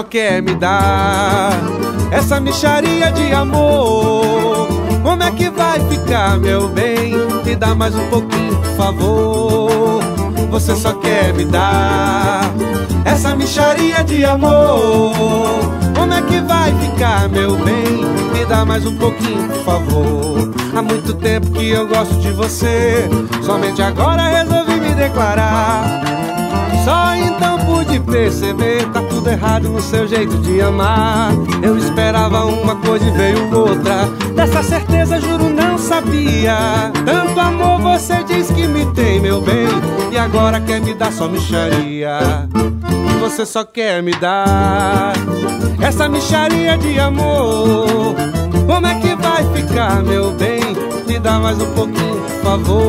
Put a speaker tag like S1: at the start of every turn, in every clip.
S1: só quer me dar essa mixaria de amor. Como é que vai ficar, meu bem? Me dá mais um pouquinho, por favor. Você só quer me dar essa mixaria de amor. Como é que vai ficar, meu bem? Me dá mais um pouquinho, por favor. Há muito tempo que eu gosto de você, somente agora resolvi me declarar. Só então pude perceber, tá tudo errado no seu jeito de amar. Eu esperava uma coisa e veio outra, dessa certeza juro não sabia. Tanto amor você diz que me tem, meu bem, e agora quer me dar só mixaria. Você só quer me dar essa mixaria de amor. Como é que vai ficar, meu bem? Me dá mais um pouquinho, por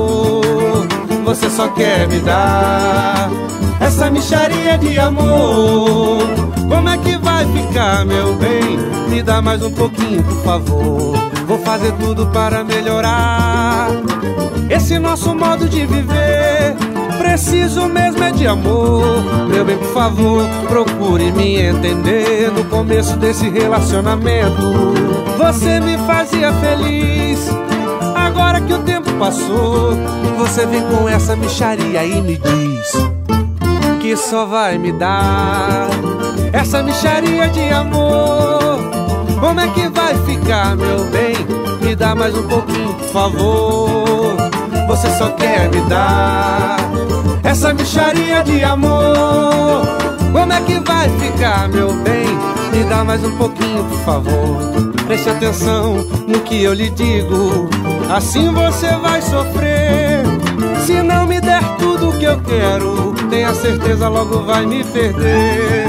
S1: favor. Você só quer me dar essa mixaria de amor. Como é que vai ficar, meu bem? Me dá mais um pouquinho, por favor. Vou fazer tudo para melhorar esse nosso modo de viver. Preciso mesmo é de amor. Meu bem, por favor, procure me entender. No começo desse relacionamento você me fazia feliz. Agora que o tempo passou, você vem com essa mixaria e me diz que só vai me dar essa mixaria de amor. Como é que vai ficar, meu bem? Me dá mais um pouquinho, por favor. Você só quer me dar essa mixaria de amor. Como é que vai ficar, meu bem? Me dá mais um pouquinho, por favor. Preste atenção no que eu lhe digo, assim você vai sofrer. Se não me der tudo o que eu quero, tenha certeza logo vai me perder.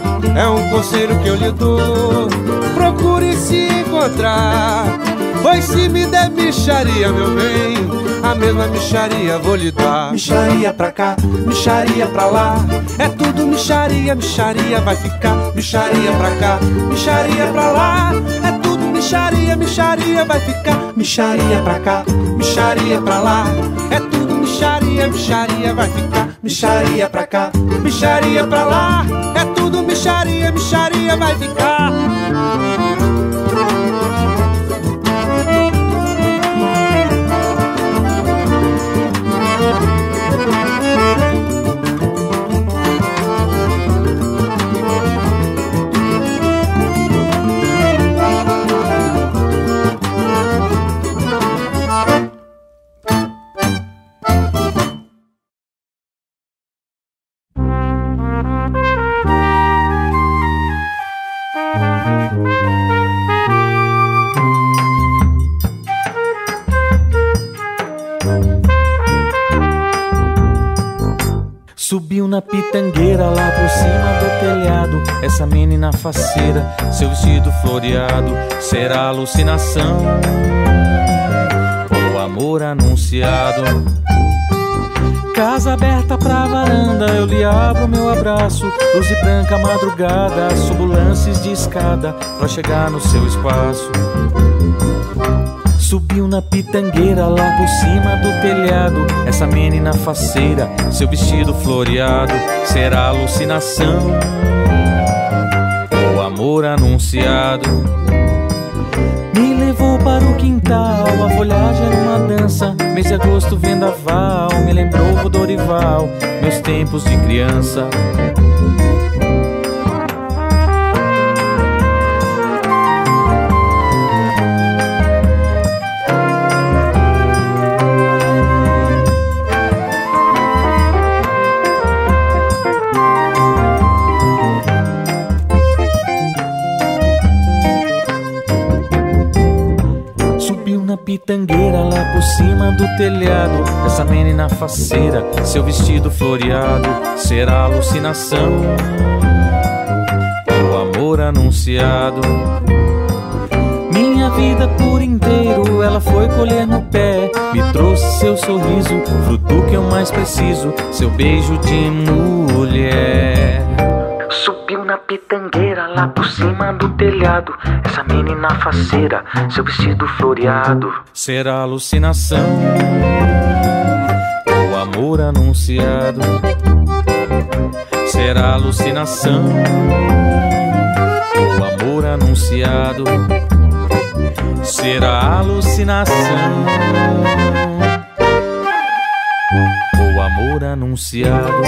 S1: É um conselho que eu lhe dou, procure se encontrar. Pois se me der mixaria, meu bem, a mesma mixaria vou lhe dar. Mixaria pra cá, mixaria pra lá, é tudo mixaria, mixaria vai ficar. Mixaria pra cá, mixaria pra lá, é tudo mixaria, mixaria vai ficar. Mixaria pra cá, mixaria pra lá, é tudo mixaria, mixaria vai ficar. Mixaria pra cá, mixaria pra lá, é tudo mixaria, mixaria vai ficar.
S2: Subiu na pitangueira lá por cima do telhado, essa menina faceira, seu vestido floreado, será alucinação ou amor anunciado? Casa aberta pra varanda, eu lhe abro meu abraço. Luz de branca madrugada, subo lances de escada pra chegar no seu espaço. Subiu na pitangueira lá por cima do telhado, essa menina faceira, seu vestido floreado, será alucinação ou amor anunciado? Me levou para o quintal, a folhagem era uma dança. Mês de agosto, vendaval, me lembrou o Dorival, meus tempos de criança. Pitangueira lá por cima do telhado, essa menina faceira, seu vestido floreado, será alucinação ou amor anunciado? Minha vida por inteiro ela foi colher no pé, me trouxe seu sorriso, fruto que eu mais preciso, seu beijo de mulher. Subiu na pitangueira lá por cima do telhado, essa menina faceira, seu vestido floreado, será alucinação ou amor anunciado? Será alucinação anunciado será alucinação. O amor anunciado.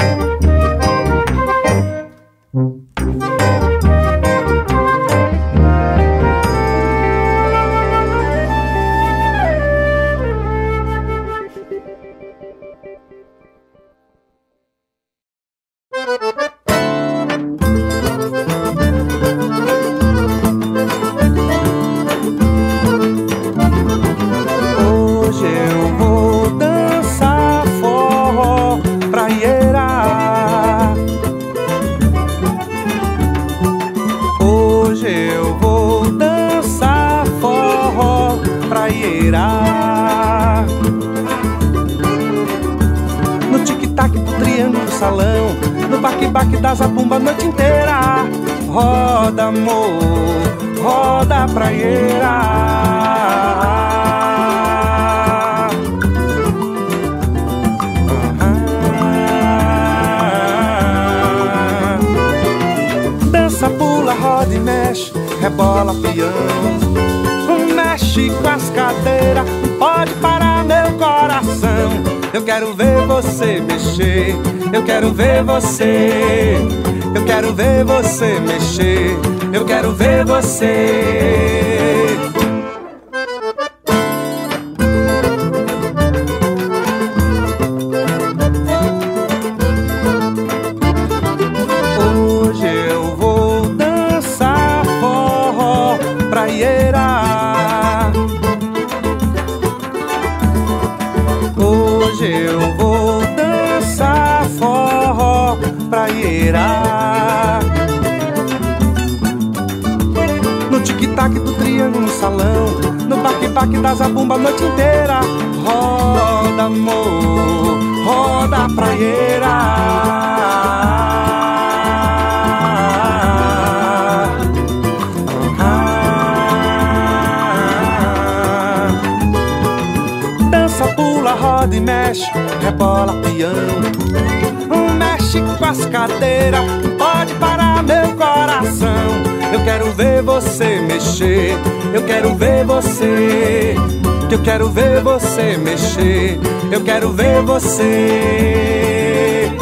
S1: No tic-tac do triângulo do salão, no baque-baque da zabumba a noite inteira. Roda, amor, roda praieira. Dança, pula, roda e mexe, rebola, peão. Mexe com as cadeiras, não pode parar meu coração. Eu quero ver você mexer, eu quero ver você, eu quero ver você mexer, eu quero ver você. Hoje eu vou dançar forró praieira. Hoje eu vou dançar forró praieira. No tic-tac do triângulo no salão, no baque-baque da zabumba a noite inteira. Roda, amor, roda praieira. Roda e mexe, rebola, peão. Mexe com as cadeiras, pode parar meu coração. Eu quero ver você mexer, eu quero ver você, eu quero ver você mexer, eu quero ver você.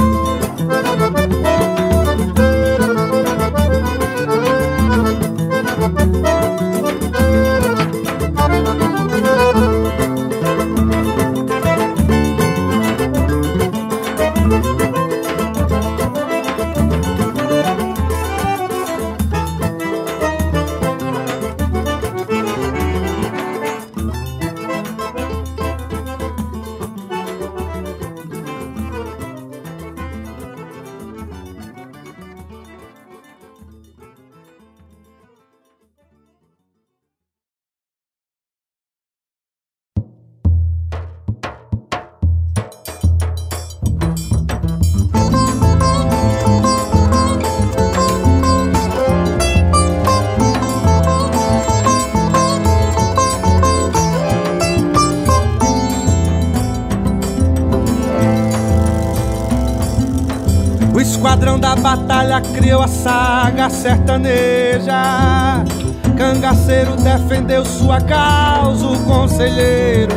S1: O esquadrão da batalha criou a saga sertaneja. Cangaceiro defendeu sua causa, o conselheiro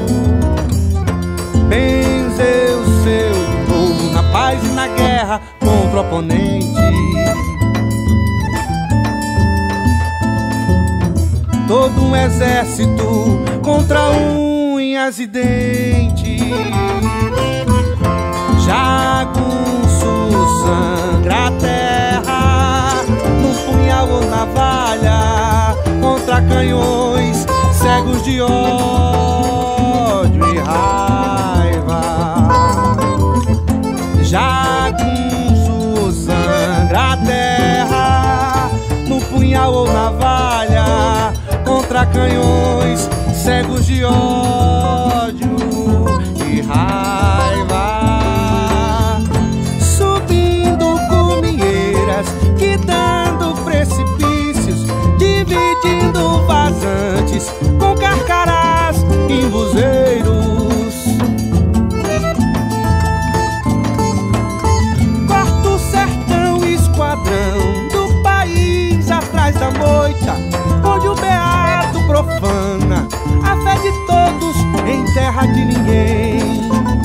S1: benzeu seu povo na paz e na guerra contra o oponente. Todo um exército contra unhas e dentes. Jagunço sangra a terra, no punhal ou navalha, contra canhões cegos de ódio e raiva. Jagunço sangra a terra, no punhal ou navalha, contra canhões cegos de ódio e raiva. Subindo cumieiras, quitando precipícios, dividindo vazantes com carcarás em buzeiros. Corta o sertão, esquadrão do país atrás da moita. terra de ninguém.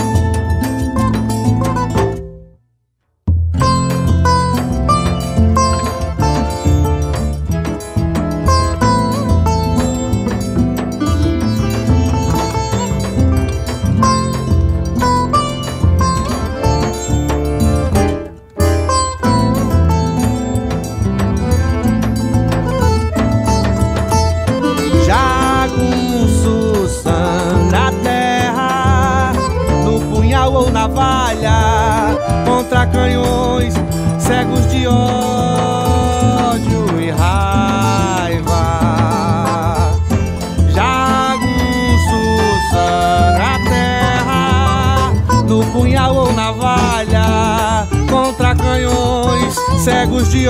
S1: Contra canhões cegos de ódio e raiva, jagunço sangra a terra no punhal ou navalha. Contra canhões cegos de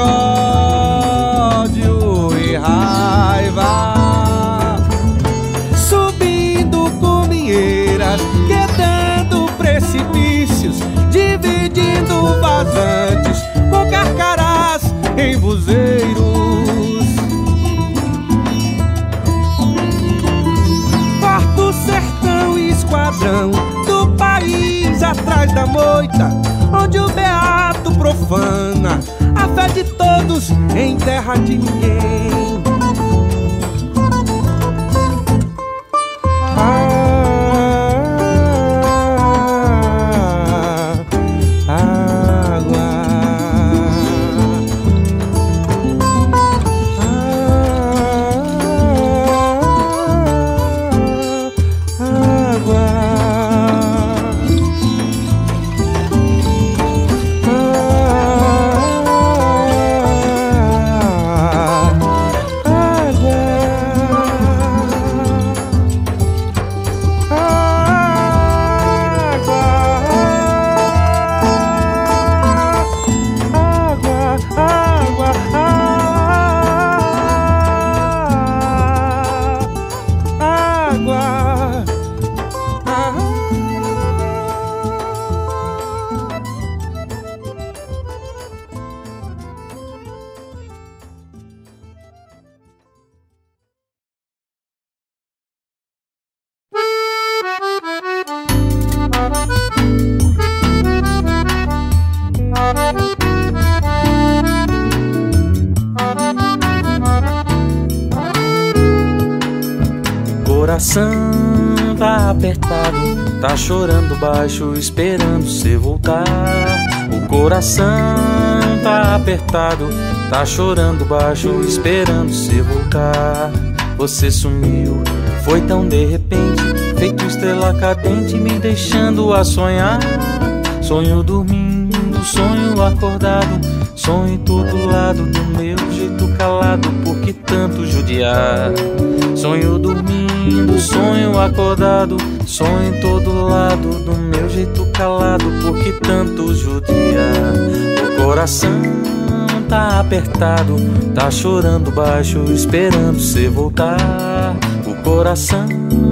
S1: ódio e raiva, subindo cuminheiras, quedando precipícios, dividindo vazantes com carcarás em buzeiros. Quarto sertão e esquadrão do país atrás da moita, onde o beato profana a fé de todos em terra de ninguém.
S2: Coração tá apertado, tá chorando baixo, esperando cê voltar. O coração tá apertado, tá chorando baixo, esperando cê voltar. Você sumiu, foi tão de repente, feito estrela cadente, me deixando a sonhar. Sonho dormindo, sonho acordado, sonho em todo lado, do meu jeito calado, por que tanto judiar? Sonho dormindo, sonho acordado, sonho em todo lado, do meu jeito calado, por que tanto judiar? O coração tá apertado, tá chorando baixo, esperando cê voltar. O coração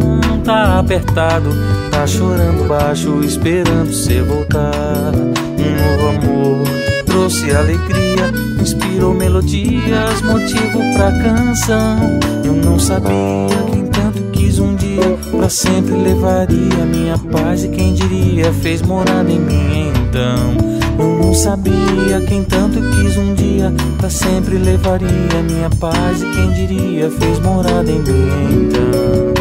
S2: tá apertado, tá chorando baixo, esperando cê voltar. Um novo amor trouxe alegria, inspirou melodias, motivo pra canção. Eu não sabia quem tanto quis um dia, pra sempre levaria minha paz, e quem diria fez morada em mim então. Eu não sabia quem tanto quis um dia, pra sempre levaria minha paz, e quem diria fez morada em mim então.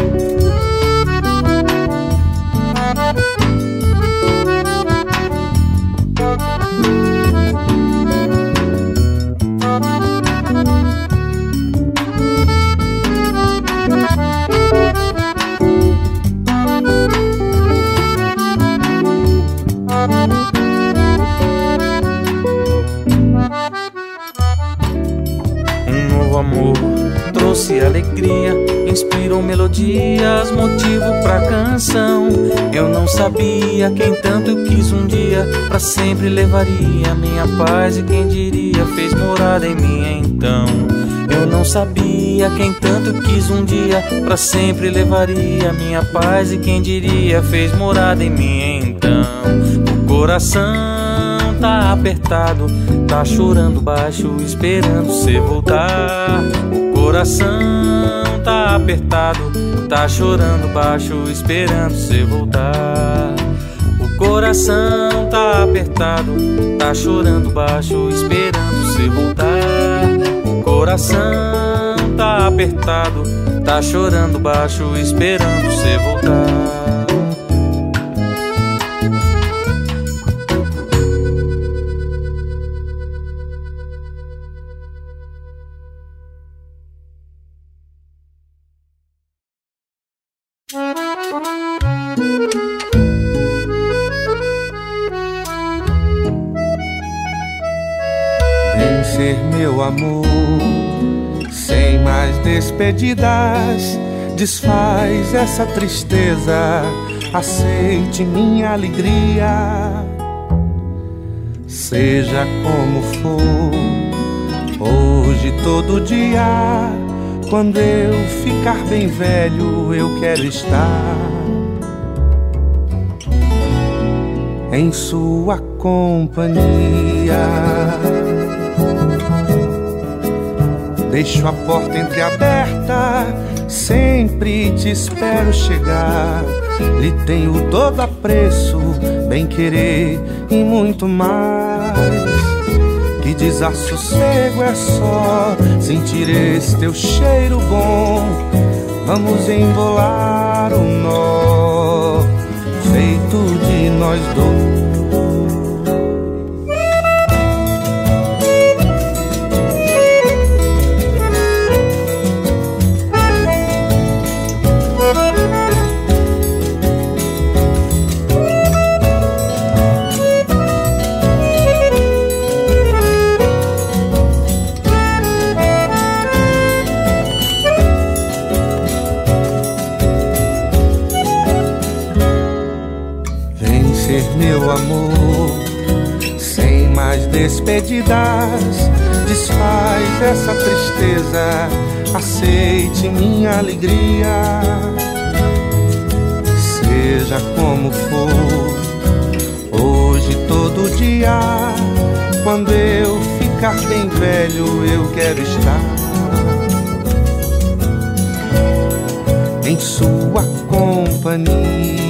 S2: Amor trouxe alegria, inspirou melodias, motivo pra canção. Eu não sabia quem tanto quis um dia, pra sempre levaria minha paz, e quem diria fez morada em mim então. Eu não sabia quem tanto quis um dia, pra sempre levaria minha paz, e quem diria fez morada em mim então. O coração tá apertado, tá chorando baixo, esperando cê voltar. O coração tá apertado, tá chorando baixo, esperando cê voltar. O coração tá apertado, tá chorando baixo, esperando cê voltar. O coração tá apertado, tá chorando baixo, esperando cê voltar.
S1: Vem ser meu amor, sem mais despedidas. Desfaz essa tristeza, aceite minha alegria. Seja como for, hoje todo dia. Quando eu ficar bem velho, eu quero estar em sua companhia. Deixo a porta entreaberta, sempre te espero chegar. Lhe tenho todo apreço, bem querer e muito mais. Que desassossego é só sentir esse teu cheiro bom. Vamos embolar um nó feito de nós dois. Meu amor, sem mais despedidas, desfaz essa tristeza, aceite minha alegria. Seja como for, hoje todo dia. Quando eu ficar bem velho, eu quero estar em sua companhia.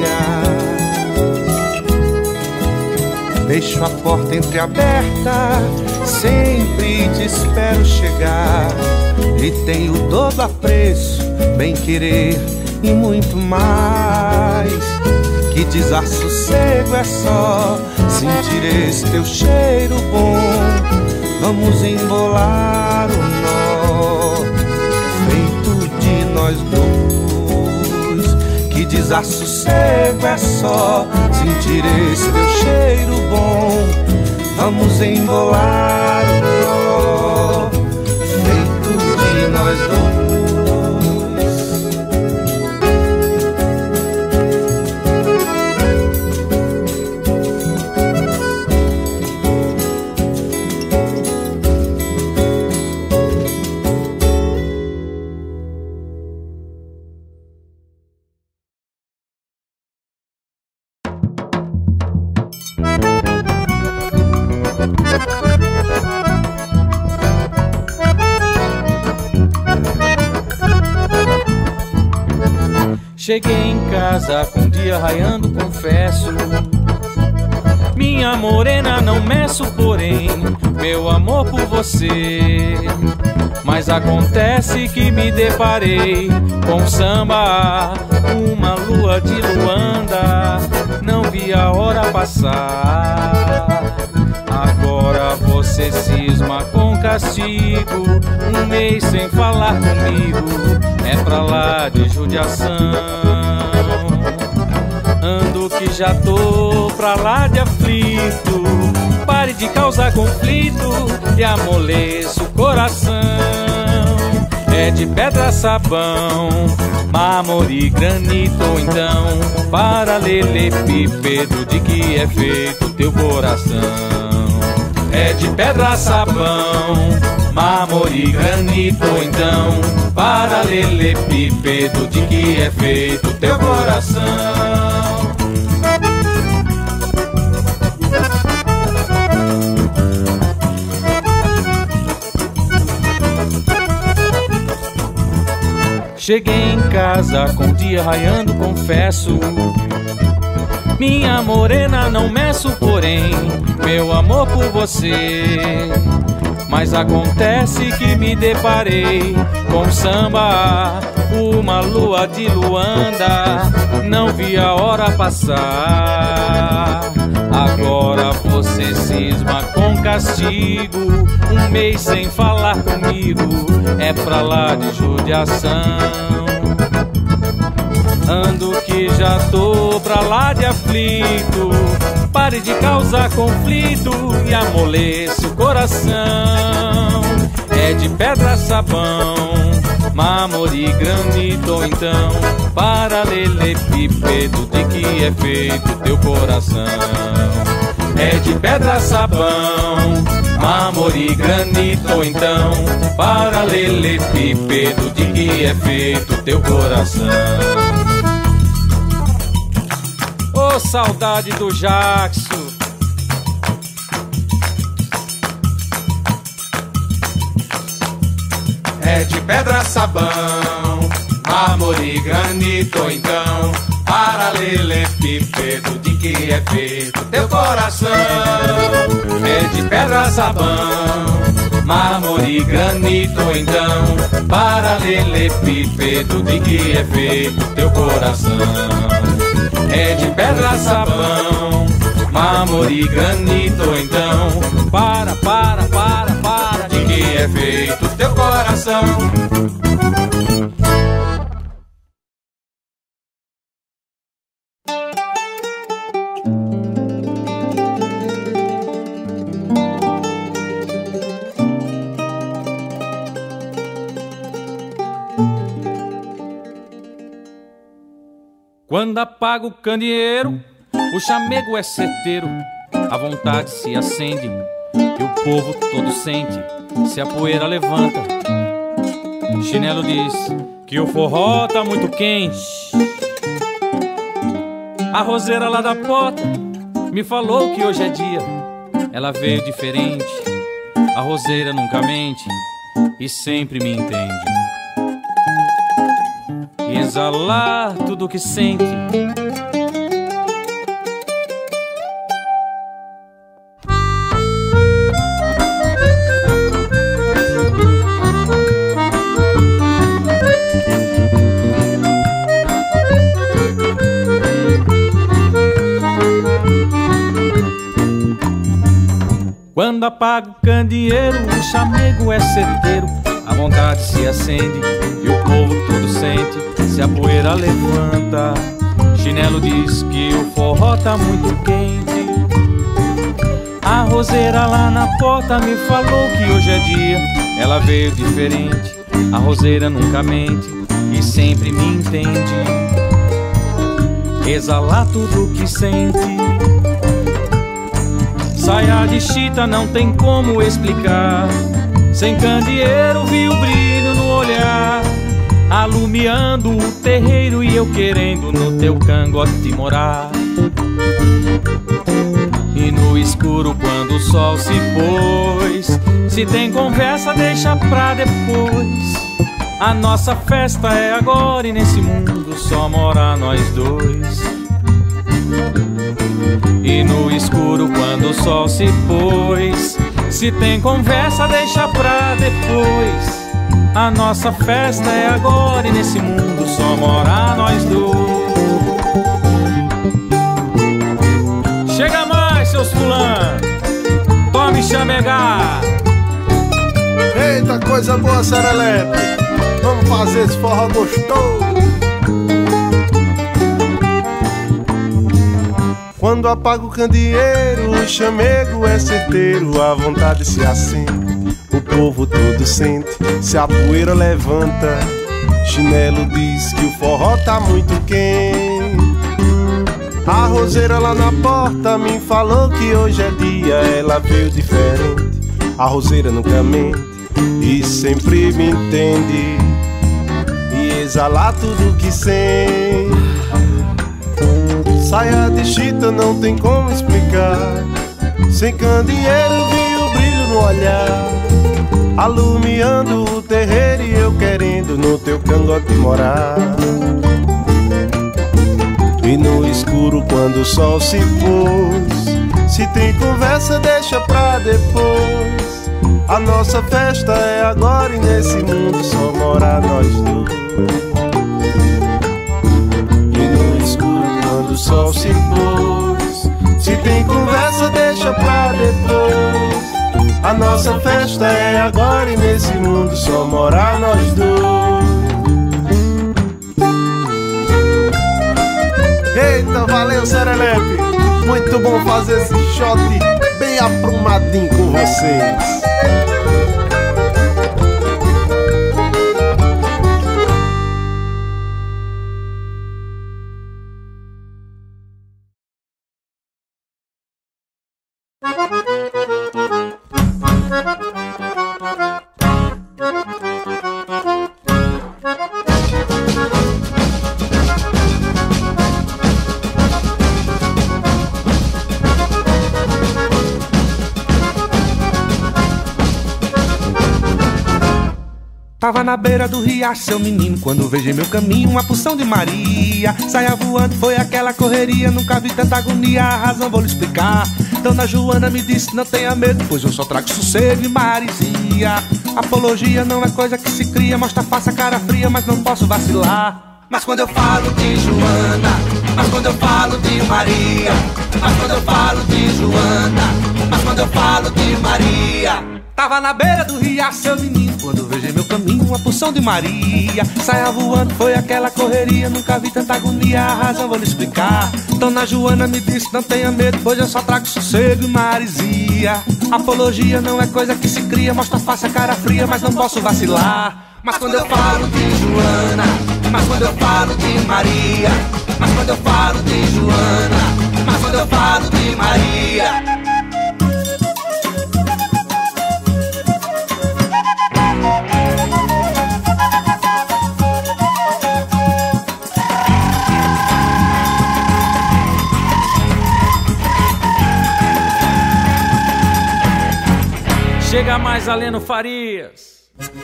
S1: Deixo a porta entreaberta, sempre te espero chegar. E tenho todo apreço, bem querer e muito mais. Que desassossego é só sentir esse teu cheiro bom. Vamos embolar um nó feito de nós dois. Que desassossego é só sentir esse teu cheiro bom. Vamos embolar um nó feito de nós dois.
S2: Cheguei em casa com o dia raiando, confesso. Minha morena, não meço, porém, meu amor por você. Mas acontece que me deparei com samba, uma lua de Luanda. Não vi a hora passar. Agora você cisma com castigo. Um mês sem falar comigo, é pra lá de judiação. Ando que já tô pra lá de aflito. Pare de causar conflito e amoleça o coração. É de pedra, sabão, mármore e granito, ou então paralelepípedo, de que é feito teu coração. É de pedra, sabão, mármore e granito, ou então paralelepípedo, de que é feito teu coração. Cheguei em casa com o dia raiando, confesso. Minha morena, não meço, porém, meu amor por você. Mas acontece que me deparei com um samba, uma lua de Luanda, não vi a hora passar. Agora você cisma com castigo, um mês sem falar comigo, é pra lá de judiação. Ando que já tô pra lá de aflito, pare de causar conflito e amolece o coração. É de pedra, sabão, mármore, granito ou então paralelepípedo, de que é feito teu coração. É de pedra, sabão, mármore, granito ou então paralelepípedo, de que é feito teu coração. Ô, saudade do Jackson.
S1: É de pedra, sabão, mármore, granito ou então paralelepípedo, de que é feito teu coração. É de pedra, sabão, mármore, granito ou então paralelepípedo, de que é feito teu coração. É de pedra, sabão, mármore, granito ou então para, de que é feito teu coração.
S2: Quando apaga o candeeiro, o chamego é certeiro, a vontade se acende e o povo todo sente, se a poeira levanta. Chinelo diz que o forró tá muito quente. A roseira lá da porta me falou que hoje é dia, ela veio diferente. A roseira nunca mente e sempre me entende. E exalar tudo que sente. Quando apaga o candeeiro, o chamego é certeiro, a vontade se acende e o povo todo sente, se a poeira levanta. Chinelo diz que o forró tá muito quente. A roseira lá na porta me falou que hoje é dia, ela veio diferente. A roseira nunca mente e sempre me entende. Exalar tudo que sente. Saia de chita não tem como explicar. Sem candeeiro vi o brilho no olhar, alumiando o terreiro e eu querendo no teu cangote morar. E no escuro quando o sol se pôs, se tem conversa deixa pra depois. A nossa festa é agora e nesse mundo só mora nós dois. E no escuro quando o sol se pôs, se tem conversa deixa pra depois. A nossa festa é agora e nesse mundo só mora nós dois. Chega mais, seus fulano, tome chamegar.
S3: Eita, coisa boa, serelepe, vamos fazer esse forró gostoso. Quando apaga o candeeiro, o chamego é certeiro, a vontade se acende, o povo todo sente, se a poeira levanta. Chinelo diz que o forró tá muito quente. A roseira lá na porta me falou que hoje é dia, ela veio diferente. A roseira nunca mente e sempre me entende. E exala tudo que sente. Saia de chita não tem como explicar. Sem candeeiro vi o brilho no olhar, alumiando o terreiro e eu querendo no teu cangote morar. E no escuro quando o sol se pôs, se tem conversa deixa pra depois. A nossa festa é agora e nesse mundo só mora nós dois. E no escuro quando o sol se pôs, se tem conversa deixa pra depois. A nossa festa é agora e nesse mundo só mora nós dois. Eita, valeu, Serelepe! Muito bom fazer esse shot bem aprumadinho com vocês.
S1: Tava na beira do riacho, seu menino, quando vejo em meu caminho uma porção de Maria. Saia voando, foi aquela correria, nunca vi tanta agonia, a razão vou lhe explicar. Dona Joana me disse, não tenha medo, pois eu só trago sossego e maresia. Apologia não é coisa que se cria, mostra face a cara fria, mas não posso vacilar. Mas quando eu falo de Joana, mas quando eu falo de Maria, mas quando eu falo de Joana, mas quando eu falo de Maria. Tava na beira do riacho, seu menino, quando vejo em meu caminho uma porção de Maria. Saia voando, foi aquela correria, nunca vi tanta agonia, a razão vou lhe explicar. Dona Joana me disse, não tenha medo, pois eu só trago sossego e maresia. Apologia não é coisa que se cria, mostra face a cara fria, mas não posso vacilar. Mas quando eu falo de Joana, mas quando eu falo de Maria, mas quando eu falo de Joana, mas quando eu falo de Maria.
S2: Chega mais, Aleno Farias.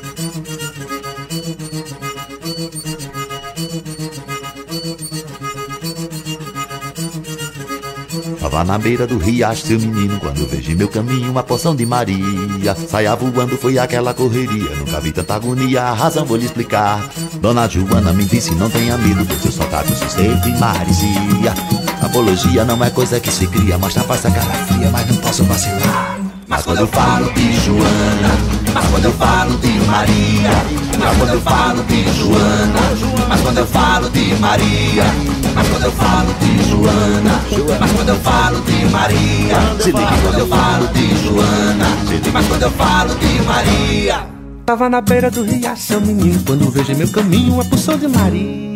S4: Tava na beira do riacho, seu menino, quando vejo em meu caminho uma porção de Maria. Saia voando, foi aquela correria, nunca vi tanta agonia, a razão vou lhe explicar. Dona Joana me disse, não tenha medo, pois eu só trago sossego e maresia. Apologia não é coisa que se cria, mostra a face a cara fria, mas não posso vacilar.
S1: Mas quando eu falo de Joana, mas quando eu falo de Maria, mas quando eu falo de Joana, mas quando eu falo de Maria, mas quando eu falo de Joana, mas quando eu falo de Maria, mas quando eu falo de Joana, mas quando eu falo de Maria. Tava na beira do riacho, seu menino, quando vejo em meu caminho uma porção de Maria.